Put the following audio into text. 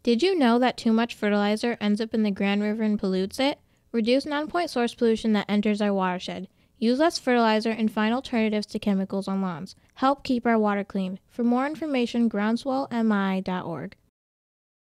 Did you know that too much fertilizer ends up in the Grand River and pollutes it? Reduce non-point source pollution that enters our watershed. Use less fertilizer and find alternatives to chemicals on lawns. Help keep our water clean. For more information, groundswellmi.org.